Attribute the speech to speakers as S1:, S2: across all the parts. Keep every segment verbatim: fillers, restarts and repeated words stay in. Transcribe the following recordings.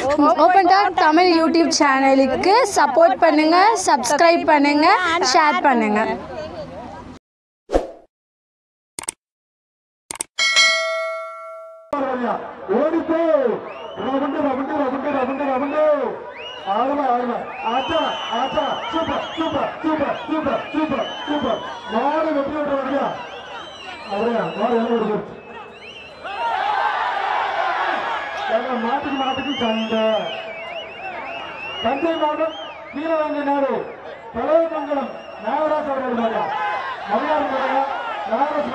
S1: Open talk Tamil YouTube சேனலுக்கு support பண்ணுங்க, subscribe பண்ணுங்க, ஷேர் பண்ணுங்க.
S2: ஓடிப்போ round round round round round ஆகல ஆகல ஆச்சா ஆச்சா super super super super super super மாடு வெற்றி விட்டு வரியா அவரையா மாடு எல்லாம் விடுது மாட்டுக்கு மாட்டுக்கு சண்டை தஞ்சை மாவட்டம் வீரவேங்கை நாடு தலைவமங்கலம் நாகராஜ் அவர்கள் மரியா மரியாதை நாகராஜ்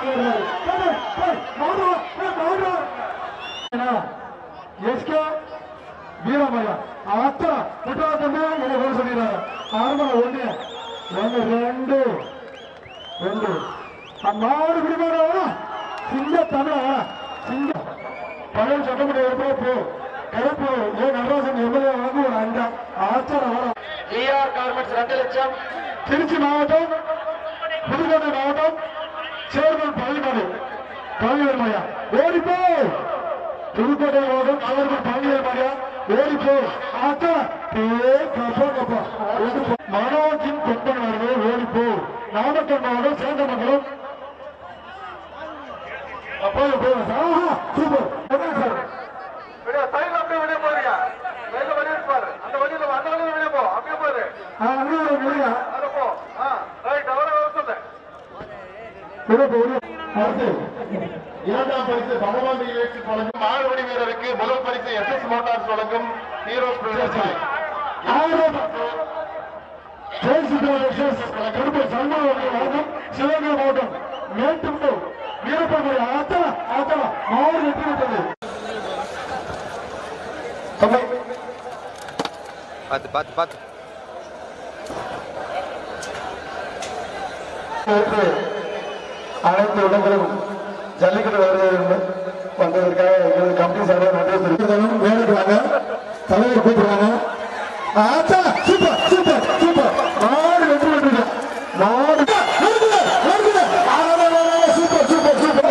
S2: எஸ்கே வீரமய்யா ஆத்தா புட்டாத்தமே என்ன கூட சொல்லிடுறாங்க ஆறுமலை ஒண்ணு ஒண்ணு ரெண்டு ரெண்டு மாடு குடிமாடா சிங்க தமிழ சிங்க பழைய சட்டமன்ற உறுப்பினர் கருப்பு ஏ நடராஜன் எம்எல்ஏ வந்து ஒரு அண்டா ஆச்சார வரம் ஏஆர் கார்மெண்ட்ஸ் ரெண்டு லட்சம் திருச்சி மாவட்டம் புதுக்கோட்டை மாவட்டம் சேர்மன் பழனிமலை பழனிவேல் மரியா ஓடிப்போ புதுக்கோட்டை மாவட்டம் அவர்கள் பழனிவேல் மரியா ஓடிப்போ ஆச்சா கப்பா கப்பா மனோஜின் கொப்பன் அவர்கள் ஓடிப்போ நாமக்கல் மாவட்டம் சேந்தமங்கலம் அப்போ சூப்பர் சார் சைட்ல அப்படியே வெளியே போறியா சைட்ல வெளியே பாரு அந்த வழியில அந்த வழியில வெளியே போ அப்படியே போரு அங்கே வெளியா அத போ ஆ ரைட் அவரை சொல்ல வெளியே போ அடுத்து இரண்டாம் பரிசு பகவான் எலக்ட்ரிக் வழங்கும் மாடுபடி வீரருக்கு முதல் பரிசு எஸ் எஸ் மோட்டார்ஸ் வழங்கும் ஹீரோ வழங்கும் சிவகங்கை மாவட்டம் மேட்டுண்டு வீரப்பகுதி ஆத்தா ஆத்தா மாடு வெற்றி விட்டது
S3: பார்த்து பார்த்து பார்த்து
S2: அனைத்து இடங்களும் ஜல்லிக்கட்டு வருவது வந்ததற்காக எங்களது கம்பெனி சார்பாக நன்றி தெரிவிக்கிறோம். வேலைக்கு வாங்க, தலைவர் கூப்பிடுவாங்க. ஆச்சா சூப்பர் சூப்பர் சூப்பர் மாடு வெற்றி விட்டுருங்க மாடு சூப்பர் சூப்பர் சூப்பர்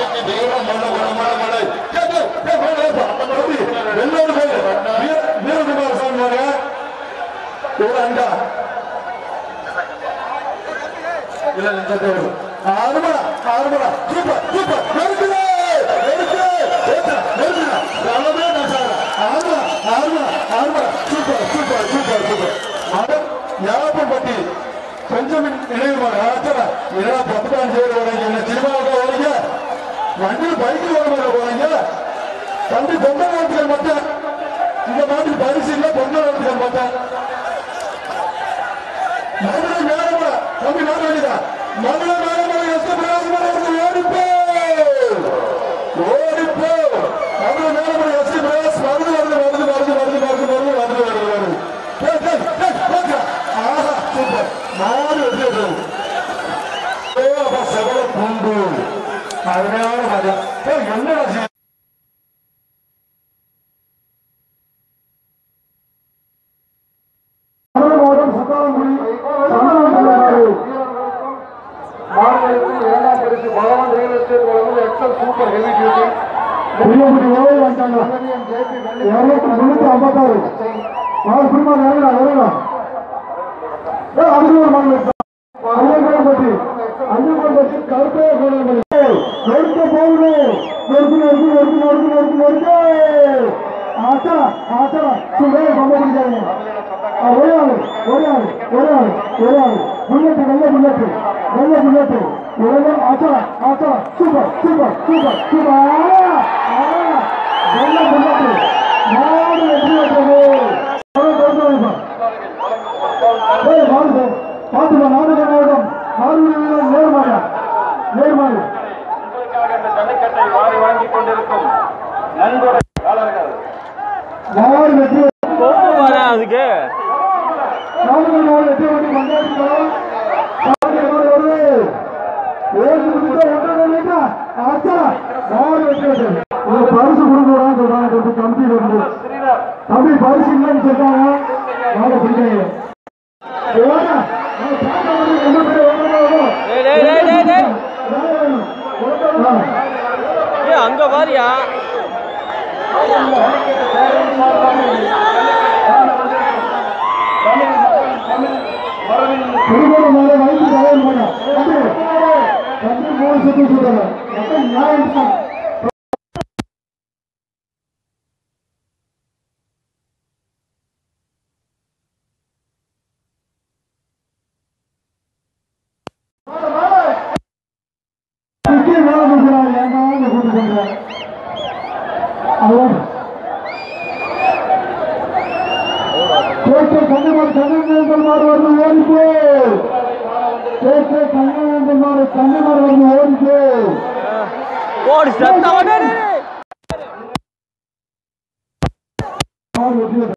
S2: வீரகுமார் சாமி ஒரு அண்டா இல்ல ஆறுமலா ஆறுமலா சூப்பர் சூப்பர் நெருக்குது நெருக்குது நெருக்குது நல்லதே நான் ஆறுமலா ஆறுமலா ஆறுமலா சூப்பர் சூப்பர் சூப்பர் சூப்பர் மடம் யாப்பம்பட்டி பெஞ்சமின் இணையமான ஆச்சரா ஏன்னா பத்து பாஞ்சு பேர் வரீங்க என்ன சினிமாவுக்கு வரீங்க வண்டியில் பைக்கில் வர போறீங்க தம்பி பொங்கல் வாழ்த்துக்கள் மட்டும் இந்த மாதிரி பரிசு இல்ல பொங்கல் வாழ்த்துக்கள் மட்டும் மதுரை மேலமலை தம்பி நான் வேண்டியதா மதுரை மேலமலை எஸ் பிரகாசம் ஓடிப்போ ஓடிப்போ மதுரை மேலமலை எஸ் பிரகாஷ் வருது வருது வருது வருது வருது வருது வருது வருது வருது வருது ஆஹா சூப்பர் மாடு வெற்றி அப்பா செவல பூண்டு அருமையான மஜா என்ன இரண்டாம் பரிசு பகவான் ரியல் எஸ்டேட் வழங்கும் எக்ஸல் சூப்பர் ஹெவி டியூட்டி இருநூத்தி முன்னூத்தி ஐம்பத்தாறு நாலு குடும்பா வேணுடா வேணுடா அஞ்சு மணி பற்றி அஞ்சு பற்றி கருப்பே நொறுக்க போகுது நொறுக்கு நொறுக்கு நொறுக்கு நொறுக்கு நொறுக்கு நொறுக்கு ஆச்சா ஆச்சா சுவே ரொம்ப பிடிக்காது ஒரே ஆளு ஒரே ஆளு ஒரே ஆளு ஒரே ஆளு புல்லட்டு நல்ல புல்லட்டு நல்ல புல்லட்டு ஒரே ஆச்சா ஆச்சா சூப்பர் சூப்பர் சூப்பர் சூப்பர் நல்ல புல்லட்டு மாடு வெற்றி பெற்றது பாத்துமா நாடக மாவட்டம் மாறுவீரர் நேர்மாறா நேர்மாறு
S4: இந்த ஜல்லிக்கட்டை வாரி வாங்கி கொண்டிருக்கும் நண்பர்கள்
S2: மாடு வெற்றி
S4: அதுக்கு
S2: நாடக மாவட்ட வெற்றி வெற்றி பஞ்சாயத்து பரிசு கொடுக்குறான்னு சொல்றாங்க கமிட்டியில இருந்து தம்பி பரிசு இல்லைன்னு சொல்றாங்க நாங்க பிடிக்காங்க
S4: அங்க வாரியா
S2: அவர் கேட்க கண்ணமாறு கண்ணன் மாறு வந்து ஓடிப்போ கேட்க கண்ணன் மாறு கண்ணமாறு வந்து ஓடிப்போ ஓடி சத்தவனே